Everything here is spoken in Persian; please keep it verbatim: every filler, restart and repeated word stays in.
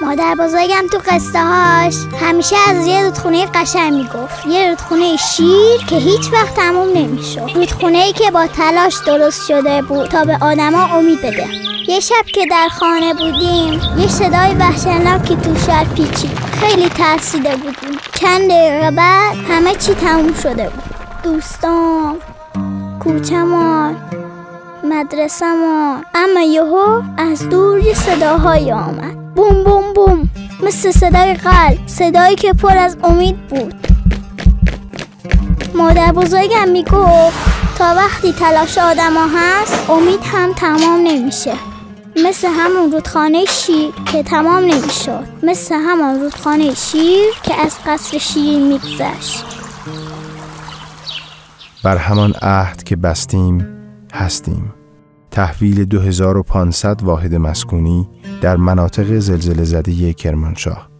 مادر بزرگم تو قصه هاش همیشه از یه رودخونه قشنگ میگفت، یه رودخونه شیر که هیچ وقت تموم نمیشد، رودخونه‌ای که با تلاش درست شده بود تا به آدما امید بده. یه شب که در خانه بودیم یه صدای وحشتناکی تو شهر پیچید. خیلی ترسیده بودیم. چند دقیقه بعد همه چی تموم شده بود. دوستان، کوچه‌مان، مدرسه‌مان. اما یهو از دور یه صداهایی آمد. بوم بوم بوم، مثل صدای قلب، صدایی که پر از امید بود. مادر بزرگم میگفت تا وقتی تلاش آدم ها هست امید هم تمام نمیشه. مثل همون رودخانه شیر که تمام نمیشد، مثل همون رودخانه شیر که از قصر شیر میگذشت. بر همان عهد که بستیم هستیم. تحویل دو هزار و پانصد واحد مسکونی در مناطق زلزله زده کرمانشاه.